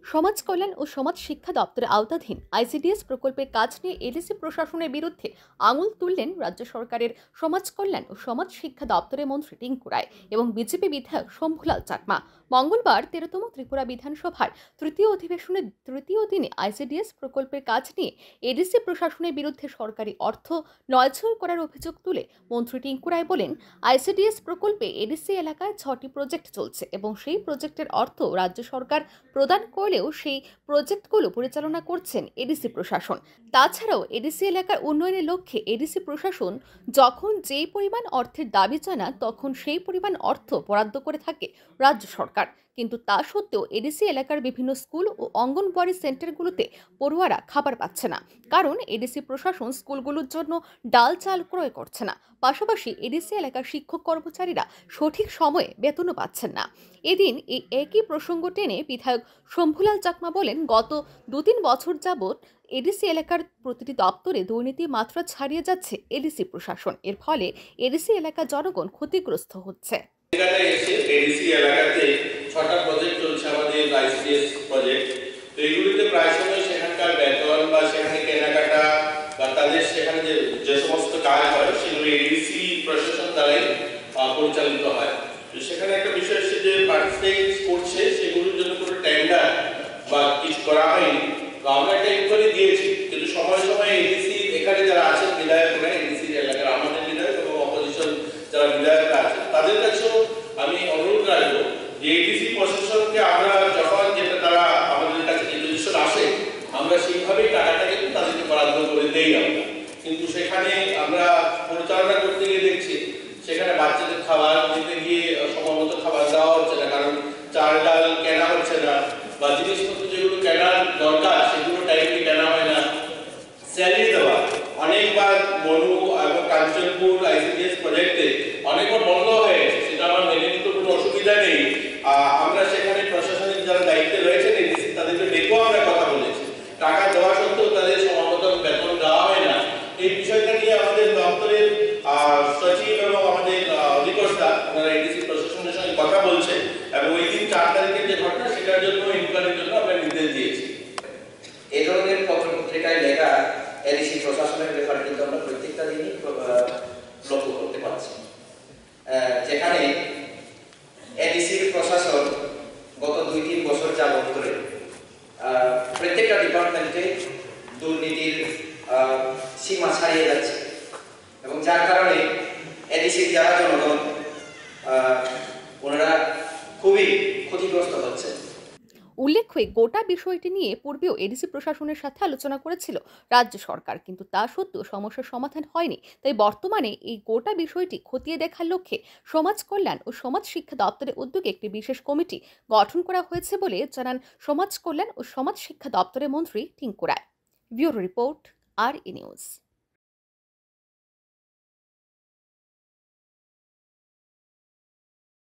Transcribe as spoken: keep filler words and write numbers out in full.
সমাজ কল্যাণ ও সমাজ শিক্ষা দপ্তরের আওতাধীন আইসিডিএস প্রকল্পের কাজ নিয়ে এডিসি প্রশাসনের বিরুদ্ধে আঙুল তুললেন রাজ্য সরকারের সমাজ কল্যাণ ও সমাজ শিক্ষা দপ্তরের মন্ত্রী টিঙ্কু রায় এবং বিজেপি বিধায়ক শম্ভুলাল চাকমা। মঙ্গলবার তেরোতম ত্রিপুরা বিধানসভার তৃতীয় অধিবেশনের তৃতীয় দিনে আইসিডিএস প্রকল্পের কাজ নিয়ে এডিসি প্রশাসনের বিরুদ্ধে সরকারি অর্থ নয়ছল করার অভিযোগ তুলে মন্ত্রী টিঙ্কু রায় বলেন, আইসিডিএস প্রকল্পে এডিসি এলাকায় ছটি প্রজেক্ট চলছে এবং সেই প্রজেক্টের অর্থ রাজ্য সরকার প্রদান করলেও সেই প্রজেক্টগুলো পরিচালনা করছেন এডিসি প্রশাসন। তাছাড়াও এডিসি এলাকার উন্নয়নের লক্ষ্যে এডিসি প্রশাসন যখন যেই পরিমাণ অর্থের দাবি জানান তখন সেই পরিমাণ অর্থ বরাদ্দ করে থাকে রাজ্য সরকার, কিন্তু তা সত্ত্বেও এডিসি এলাকার বিভিন্ন স্কুল ও অঙ্গনওয়াড়ি সেন্টারগুলোতে পড়ুয়ারা খাবার পাচ্ছে না, কারণ এডিসি প্রশাসন স্কুলগুলোর জন্য ডাল চাল ক্রয় করছে না। পাশাপাশি এডিসি এলাকার শিক্ষক কর্মচারীরা সঠিক সময়ে বেতনও পাচ্ছেন না। এদিন এই একই প্রসঙ্গ টেনে বিধায়ক শম্ভুলাল চাকমা বলেন, গত দু তিন বছর যাবৎ এডিসি এলাকার প্রতিটি দপ্তরে দুর্নীতির মাত্রা ছাড়িয়ে যাচ্ছে এডিসি প্রশাসন। এর ফলে এডিসি এলাকার জনগণ ক্ষতিগ্রস্ত হচ্ছে। এডিসি এলাকাতে ছটা প্রজেক্ট চলছে আমাদের আইসিডিএস প্রজেক্ট। তো এইগুলিতে প্রায় সময় সেখানকার বেতন বা সেখানে কেনাকাটা বা তাদের সেখানে যে যে সমস্ত কাজ হয় সেগুলো এডিসি প্রশাসন দ্বারাই পরিচালিত হয়। তো সেখানে একটা বিষয় হচ্ছে যে পার্টিসিপেট করছে সেগুলোর জন্য কোনো টেন্ডার বা কিছু করা হয়নি। তো আমরা একটা ইনকোয়ারি দিয়েছি, কিন্তু সময় সময় এডিসি এখানে যারা আছেন বিধায়করা, এডিসি এলাকার আমাদের বিধায়ক এবং অপোজিশন যারা বিধায়করা আছেন তাদের কাছেও আমি অনুরোধ রাখবো যে এডিসি প্রশাসনকে আমরা যখন যেটা তারা আমাদের কাছে নির্দেশন আসে আমরা সেইভাবেই টাকাটা কিন্তু তাদেরকে বরাদ্দ করে দেই আমরা, কিন্তু সেখানে আমরা পরিচালনা করতে গিয়ে দেখছি সেখানে বাচ্চাদের খাবার দিতে গিয়ে সময়মতো খাবার দেওয়া হচ্ছে না, কারণ চাল ডাল কেনা হচ্ছে না বা জিনিসপত্র যেগুলো কেনার দরকার সেগুলো টাইমলি কেনা হয় না। স্যালারি দেওয়া অনেকবার মনু এবং কাঞ্চনপুর আইসিডিএস প্রজেক্টে অনেকবার বন্ধ হয়ে গেছে, সেটা আমার মেনে নিতে কোনো অসুবিধা নেই। আমরা সেখানে প্রশাসনিক যারা দায়িত্বে রয়েছেন এডিসি তাদেরকে ডেকেও আমরা কথা বলেছি, টাকা দেওয়া সত্ত্বেও তাদের সময়মতো বেতন দেওয়া হয় না। এই বিষয়টা নিয়ে আমাদের দপ্তরের সচিব এবং আমাদের অধিকর্তা ওনারা এডিসি প্রশাসনের সঙ্গে কথা বলছেন এবং ওই দিন চার তারিখের যে ঘটনা সেটার জন্য ইনকোয়ারির জন্য আমরা নির্দেশ দিয়েছি। এই ধরনের পত্রপত্রিকায় লেখা এডিসি প্রশাসনের ব্যাপারে কিন্তু আমরা প্রত্যেকটা দিনই লক্ষ্য করতে পারছি, যেখানে এডিসির প্রশাসন গত দুই তিন বছর যাবত ধরে প্রত্যেকটা ডিপার্টমেন্টে দুর্নীতির সীমা ছাড়িয়ে যাচ্ছে এবং যার কারণে এডিসির যারা জনগণ ওনারা খুবই ক্ষতিগ্রস্ত হচ্ছে। উল্লেখ্য, গোটা বিষয়টি নিয়ে পূর্বেও এডিসি প্রশাসনের সাথে আলোচনা করেছিল রাজ্য সরকার, কিন্তু তা সত্ত্বেও সমস্যার সমাধান হয়নি। তাই বর্তমানে এই গোটা বিষয়টি খতিয়ে দেখার লক্ষ্যে সমাজ কল্যাণ ও সমাজ শিক্ষা দপ্তরের উদ্যোগে একটি বিশেষ কমিটি গঠন করা হয়েছে বলে জানান সমাজ কল্যাণ ও সমাজ শিক্ষা দপ্তরের মন্ত্রী টিঙ্কু রায়। ব্যুরো রিপোর্ট, আর ই নিউজ।